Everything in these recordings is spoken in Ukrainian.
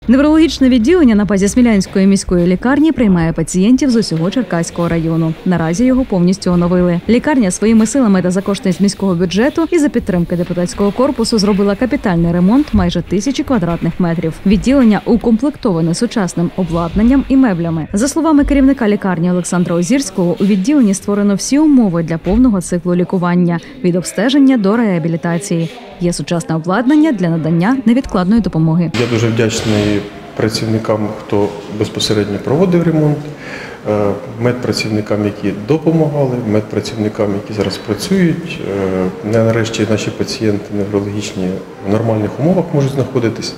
Неврологічне відділення на базі Смілянської міської лікарні приймає пацієнтів з усього Черкаського району. Наразі його повністю оновили. Лікарня своїми силами та за кошти з міського бюджету і за підтримки депутатського корпусу зробила капітальний ремонт майже 1000 квадратних метрів. Відділення укомплектоване сучасним обладнанням і меблями. За словами керівника лікарні Олександра Озірського, у відділенні створено всі умови для повного циклу лікування – від обстеження до реабілітації. Є сучасне обладнання для надання невідкладної допомоги. Я дуже вдячний працівникам, хто безпосередньо проводив ремонт, медпрацівникам, які допомагали, медпрацівникам, які зараз працюють. Нарешті наші пацієнти неврологічні в нормальних умовах можуть знаходитись.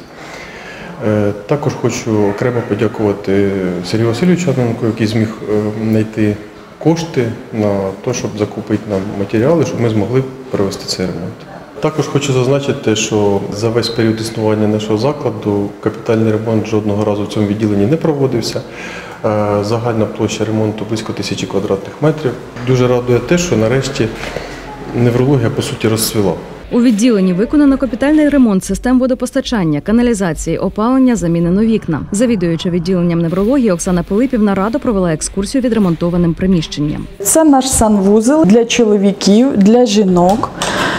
Також хочу окремо подякувати Сергію Васильовичу Адаменку, який зміг знайти кошти на те, щоб закупити нам матеріали, щоб ми змогли провести цей ремонт. Також хочу зазначити, що за весь період існування нашого закладу капітальний ремонт жодного разу в цьому відділенні не проводився. Загальна площа ремонту близько 1000 квадратних метрів. Дуже радує те, що нарешті неврологія, по суті, розцвіла. У відділенні виконано капітальний ремонт систем водопостачання, каналізації, опалення, замінено вікна. Завідуюча відділенням неврології Оксана Пилипівна радо провела екскурсію відремонтованим приміщенням. Це наш санвузол для чоловіків, для жінок.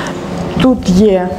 Тут є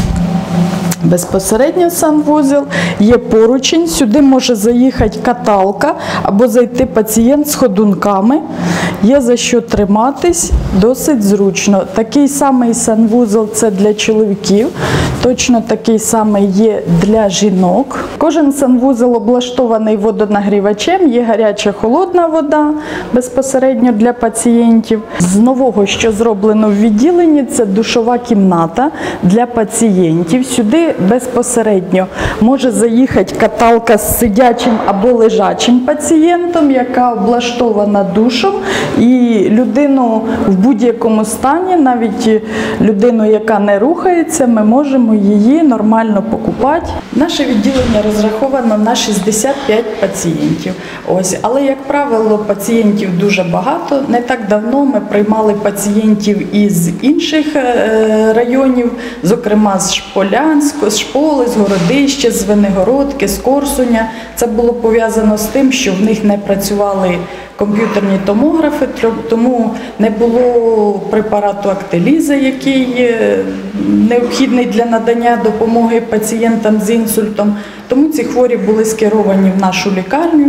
безпосередньо санвузол, є поручень, сюди може заїхати каталка або зайти пацієнт з ходунками. Є за що триматись, досить зручно. Такий самий санвузол – це для чоловіків, точно такий самий є для жінок. Кожен санвузол облаштований водонагрівачем, є гаряча холодна вода безпосередньо для пацієнтів. З нового, що зроблено в відділенні, це душова кімната для пацієнтів. Сюди безпосередньо може заїхати каталка з сидячим або лежачим пацієнтом, яка облаштована душем. І людину в будь-якому стані, навіть людину, яка не рухається, ми можемо її нормально покупати. Наше відділення розраховано на 65 пацієнтів. Але, як правило, пацієнтів дуже багато. Не так давно ми приймали пацієнтів із інших районів, зокрема з Шполянського, з Шполи, з Городища, з Венегородки, з Корсуня. Це було пов'язано з тим, що в них не працювали комп'ютерні томографи, тому не було препарату Актеліза, який необхідний для надання допомоги пацієнтам з інсультом. Тому ці хворі були скеровані в нашу лікарню.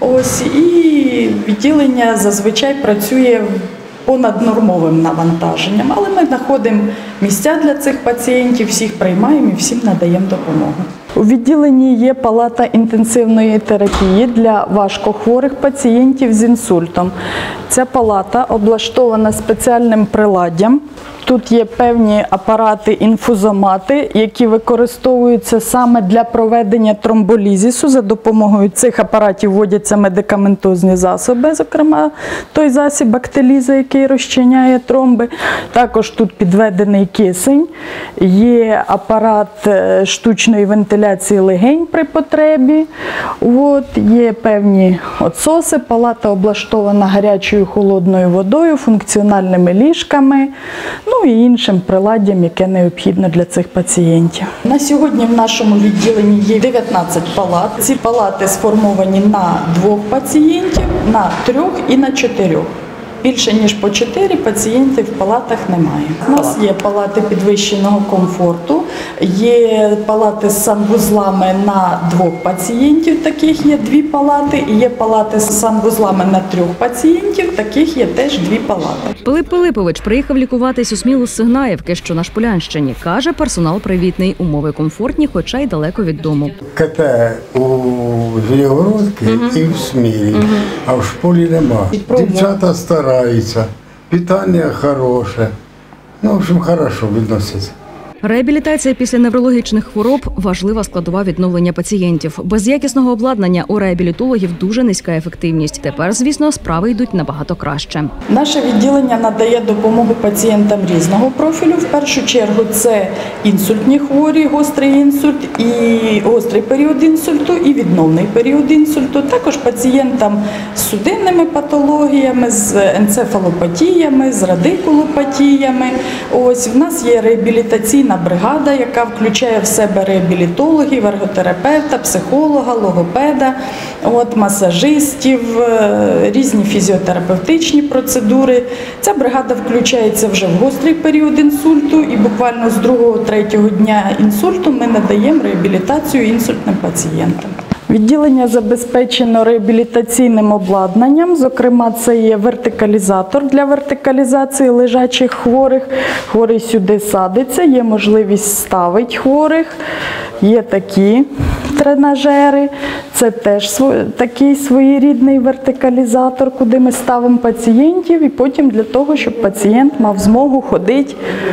І відділення зазвичай працює понад нормовим навантаженням, але ми знаходимо місця для цих пацієнтів, всіх приймаємо і всім надаємо допомогу. У відділенні є палата інтенсивної терапії для важкохворих пацієнтів з інсультом. Ця палата облаштована спеціальним приладдям. Тут є певні апарати-інфузомати, які використовуються саме для проведення тромболізису. За допомогою цих апаратів вводяться медикаментозні засоби, зокрема той засіб Актеліза, який розчиняє тромби. Також тут підведений кисень, є апарат штучної вентиляції легень при потребі, є певні отсоси, палата облаштована гарячою холодною водою, функціональними ліжками, і іншим приладдям, яке необхідно для цих пацієнтів. На сьогодні в нашому відділенні є 19 палат. Ці палати сформовані на 2 пацієнтів, на 3 і на 4. Більше ніж по 4 пацієнти в палатах немає. У нас є палати підвищеного комфорту, є палати з санвузлами на 2 пацієнтів, таких є 2 палати, і є палати з санвузлами на 3 пацієнтів, таких є теж 2 палати. Пилип Пилипович приїхав лікуватись у Смілу з Сигнаївки, що на Шполянщині. Каже, персонал привітний, умови комфортні, хоча й далеко від дому. КТ у Звенигородці і в Смілі, а в Шполі нема. Дівчата стараються, питання хороше, в общем, хорошо відносяться. Реабілітація після неврологічних хвороб – важлива складова відновлення пацієнтів. Без якісного обладнання у реабілітологів дуже низька ефективність. Тепер, звісно, справи йдуть набагато краще. Наше відділення надає допомогу пацієнтам різного профілю. В першу чергу це інсультні хворі, гострий інсульт, і гострий період інсульту, і відновний період інсульту. Також пацієнтам з судинними патологіями, з енцефалопатіями, з радикулопатіями. В нас є реабілітаційна реабілітаційна бригада, яка включає в себе реабілітологів, ерготерапевта, психолога, логопеда, масажистів, різні фізіотерапевтичні процедури. Ця бригада включається вже в гострий період інсульту, і буквально з 2-3 дня інсульту ми надаємо реабілітацію інсультним пацієнтам. Відділення забезпечено реабілітаційним обладнанням, зокрема це є вертикалізатор для вертикалізації лежачих хворих. Хворий сюди садиться, є можливість ставити хворих, є такі тренажери, це теж такий своєрідний вертикалізатор, куди ми ставимо пацієнтів і потім для того, щоб пацієнт мав змогу ходити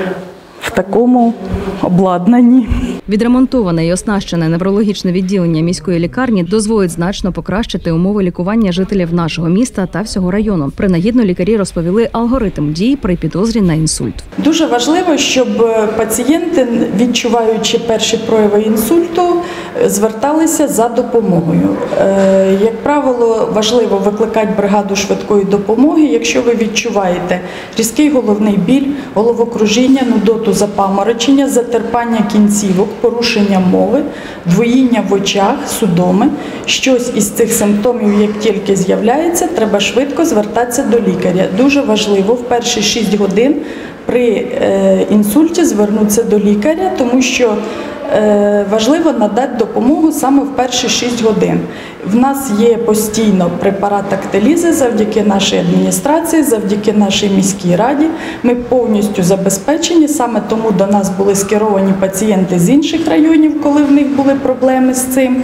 в такому обладнанні. Відремонтоване і оснащене неврологічне відділення міської лікарні дозволить значно покращити умови лікування жителів нашого міста та всього району. Принагідно лікарі розповіли алгоритм дій при підозрі на інсульт. Дуже важливо, щоб пацієнти, відчуваючи перші прояви інсульту, зверталися за допомогою. Як правило, важливо викликати бригаду швидкої допомоги, якщо ви відчуваєте різкий головний біль, головокружіння, нудоту, запаморочення, затерпання кінцівок, порушення мови, двоїння в очах, судоми. Щось із цих симптомів, як тільки з'являється, треба швидко звертатися до лікаря. Дуже важливо в перші 6 годин при інсульті звернутися до лікаря, тому що важливо надати допомогу саме в перші 6 годин. В нас є постійно препарат Актелізи завдяки нашій адміністрації, завдяки нашій міській раді. Ми повністю забезпечені, саме тому до нас були скеровані пацієнти з інших районів, коли в них були проблеми з цим.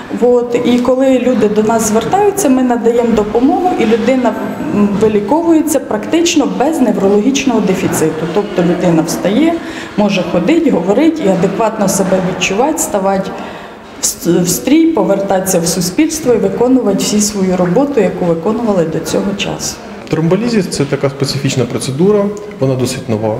І коли люди до нас звертаються, ми надаємо допомогу, і людина виліковується практично без неврологічного дефіциту. Тобто людина встає, може ходити, говорити і адекватно себе відчувати, ставати в стрій, повертатися в суспільство і виконувати всі свою роботу, яку виконували до цього часу. Тромболізис – це така специфічна процедура, вона досить нова.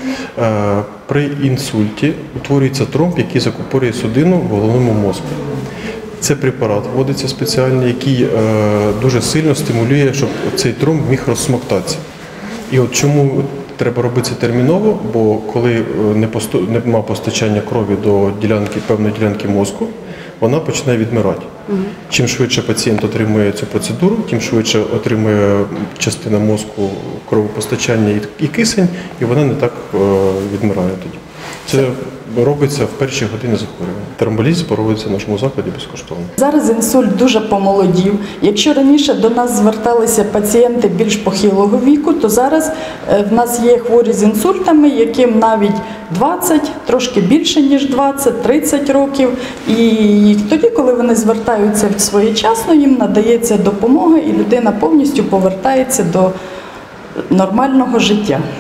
При інсульті утворюється тромб, який закупорює судину в головному мозку. Це препарат вводиться спеціальний, який дуже сильно стимулює, щоб цей тромб міг розсмоктатися. І от чому треба робити це терміново, бо коли немає постачання крові до певної ділянки мозку, вона починає відмирати. Чим швидше пацієнт отримує цю процедуру, тим швидше отримує частина мозку кровопостачання і кисень, і вона не так відмирає тоді. Це робиться в перші години захворювання. Тромболізис проводиться в нашому закладі безкоштовно. Зараз інсульт дуже помолодів. Якщо раніше до нас зверталися пацієнти більш похилого віку, то зараз в нас є хворі з інсультами, яким навіть 20, трошки більше, ніж 20, 30 років. І тоді, коли вони звертаються своєчасно, їм надається допомога, і людина повністю повертається до нормального життя.